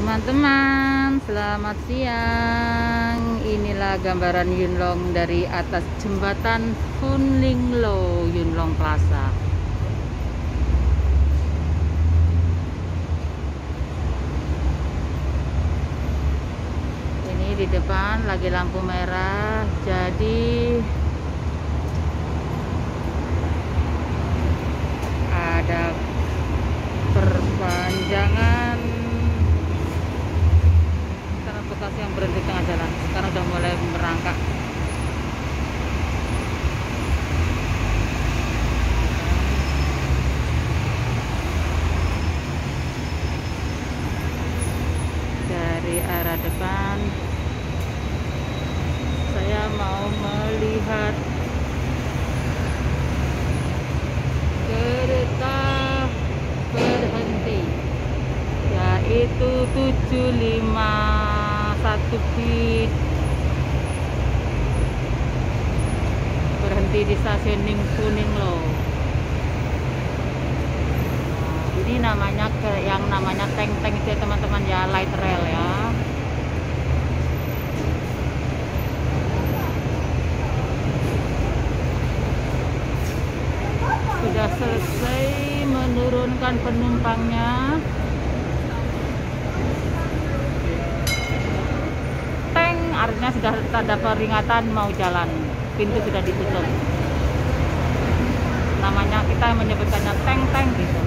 Teman-teman, selamat siang. Inilah gambaran Yunlong dari atas jembatan Funlinglo Yunlong Plaza. Ini di depan lagi lampu merah, jadi ada perpanjangan transportasi yang berhenti tengah jalan. Sekarang udah mulai merangkak. Dari arah depan saya mau melihat kereta berhenti, yaitu 751 feet, berhenti di stasiun Funlinglo. Ini namanya yang namanya tank-tank itu ya teman-teman ya, light rail ya. Sudah selesai menurunkan penumpangnya. Tank artinya sudah tanda peringatan mau jalan, pintu sudah ditutup. Namanya kita menyebutkannya tank-tank gitu.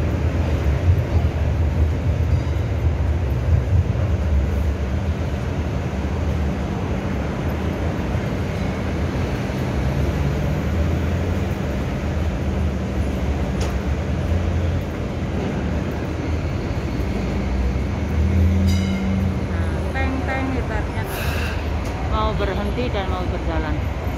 Mau berhenti dan mau berjalan.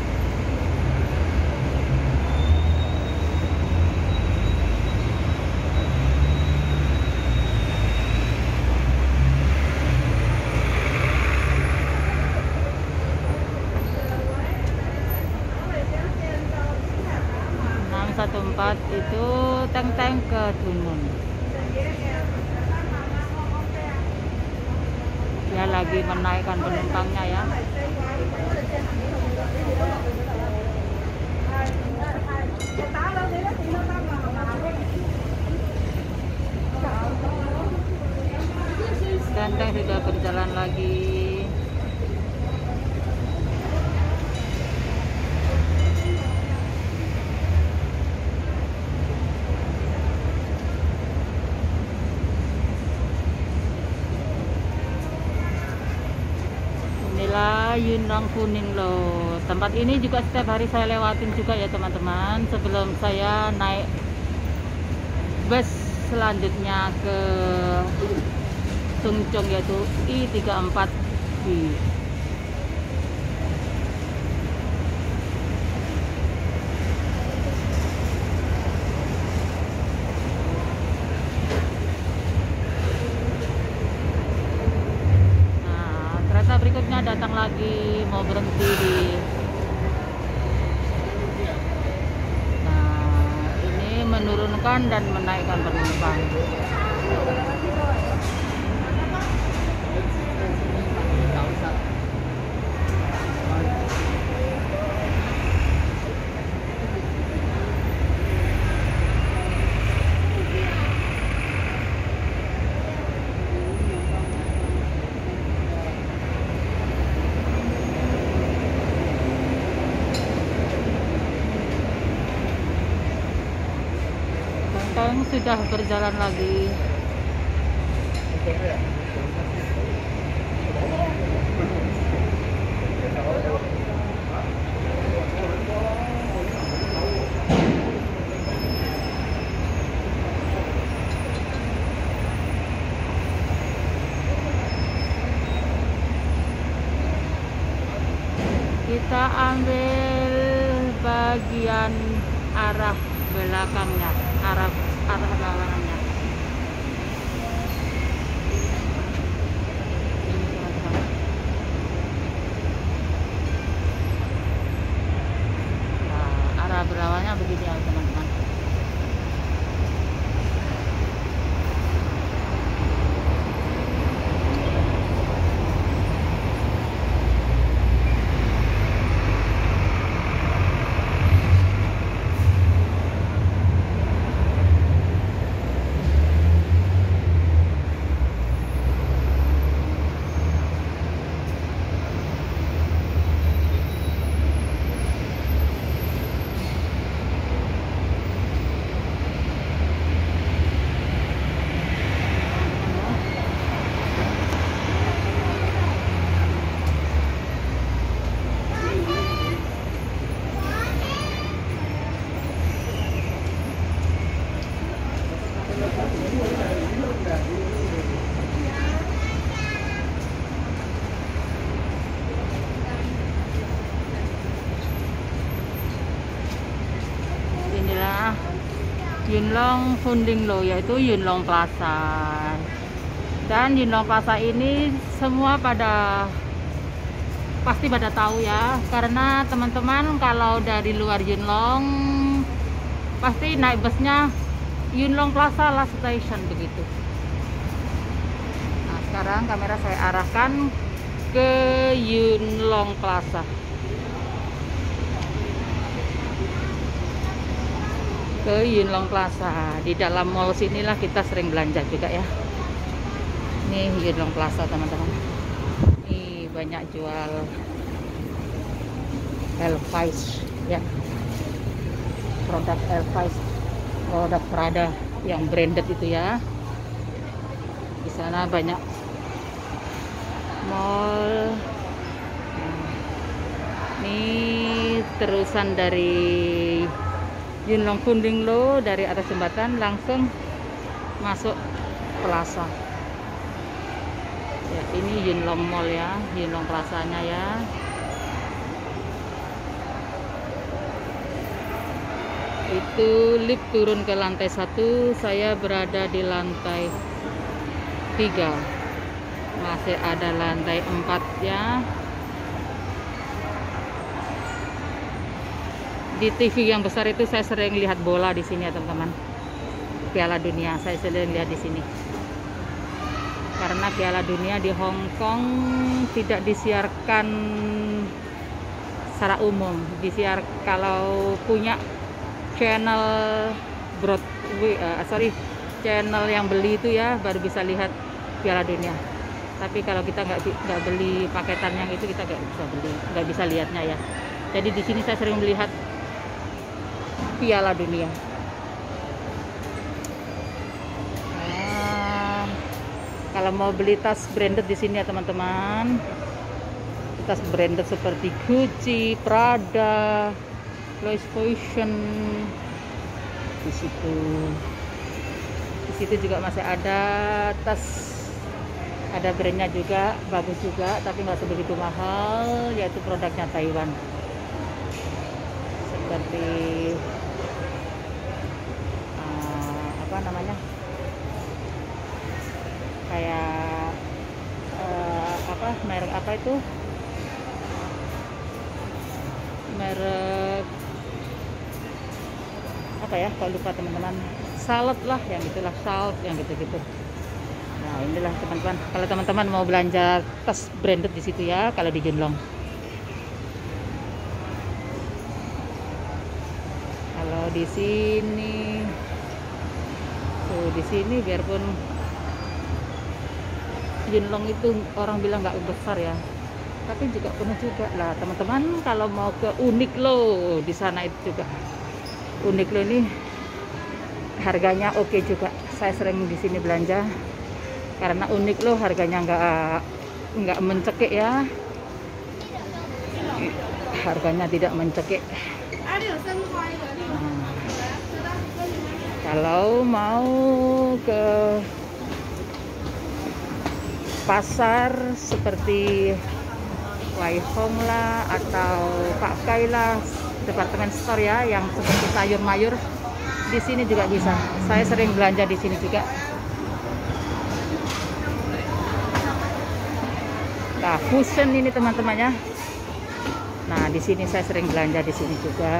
Empat itu tank-tank ke Dunmun. Dia lagi menaikkan penumpangnya ya. Tank sudah berjalan lagi. Yunlong Funlinglo. Tempat ini juga setiap hari saya lewatin juga ya teman-teman, sebelum saya naik bus selanjutnya ke Sungchong, yaitu I34B. Berikutnya datang lagi, mau berhenti di ini menurunkan dan menaikkan penumpang. Tank sudah berjalan lagi. Kita ambil bagian arah belakangnya, arah lawangannya. Nah, arah berlawannya begini ya teman-teman. Yunlong Funding Lo, yaitu Yunlong Plaza. Dan Yunlong Plaza ini semua pasti pada tahu ya, karena teman-teman kalau dari luar Yunlong pasti naik busnya Yunlong Plaza Last Station begitu. Nah, sekarang kamera saya arahkan ke Yunlong Plaza. Ke Yunlong Plaza. Di dalam mall sinilah kita sering belanja juga ya. Ini Yunlong Plaza teman-teman. Ini banyak jual Levi's ya. Produk Levi's, produk Prada yang branded itu ya. Di sana banyak mall. Ini terusan dari Yunlong Funding Lo, dari atas jembatan langsung masuk plaza. Ya, ini Yunlong Mall ya, Yunlong Plazanya ya. Itu lift turun ke lantai 1, saya berada di lantai 3. Masih ada lantai 4 ya. Di TV yang besar itu saya sering lihat bola di sini ya teman-teman. Piala Dunia saya sering lihat di sini. Karena Piala Dunia di Hong Kong tidak disiarkan secara umum. Kalau punya channel channel yang beli itu ya baru bisa lihat Piala Dunia. Tapi kalau kita nggak beli paketan yang itu, kita nggak bisa lihatnya ya. Jadi di sini saya sering melihat Piala Dunia. Nah, kalau mau beli tas branded di sini ya teman-teman, tas branded seperti Gucci, Prada, Louis Vuitton, di situ juga masih ada tas, ada brandnya juga, bagus juga, tapi nggak sebegitu mahal, yaitu produknya Taiwan. Seperti apa namanya, kayak merek apa itu, merek apa ya, kalau lupa teman-teman, Salad lah, yang itulah, Salt yang gitu-gitu. Nah inilah teman-teman, kalau teman-teman mau belanja tas branded di situ ya, kalau di Yunlong. Kalau di sini biarpun Yunlong itu orang bilang nggak besar ya, tapi juga penuh juga lah teman-teman. Kalau mau ke Uniqlo, di sana itu juga Uniqlo ini harganya oke juga. Saya sering di sini belanja karena Uniqlo harganya nggak mencekik ya, harganya tidak mencekik. Kalau mau ke pasar seperti Waihong lah atau Pak Kai lah, departemen store ya, yang seperti sayur mayur, di sini juga bisa. Saya sering belanja di sini juga. Nah, Fusion ini teman-teman ya. Nah, di sini saya sering belanja di sini juga.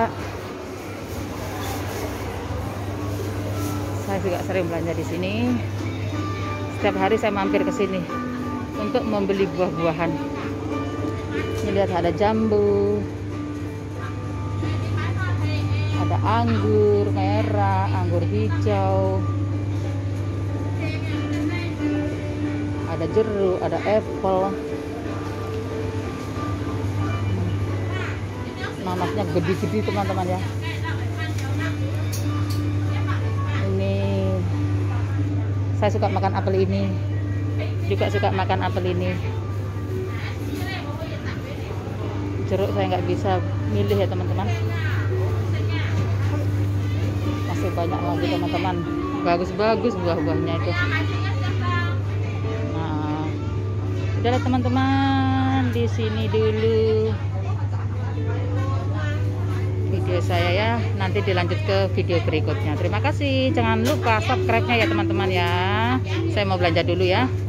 Saya juga sering belanja di sini. Setiap hari saya mampir ke sini untuk membeli buah-buahan. Ini lihat, ada jambu, ada anggur merah, anggur hijau, ada jeruk, ada apple. Nanasnya gede-gede teman-teman ya. Saya suka makan apel ini, juga suka makan apel ini. Jeruk saya nggak bisa milih ya teman-teman. Masih banyak lagi teman-teman, bagus-bagus buah-buahnya itu. Nah, udahlah teman-teman, di sini dulu video saya ya. Nanti dilanjut ke video berikutnya. Terima kasih. Jangan lupa subscribe-nya ya teman-teman ya. Saya mau belanja dulu ya.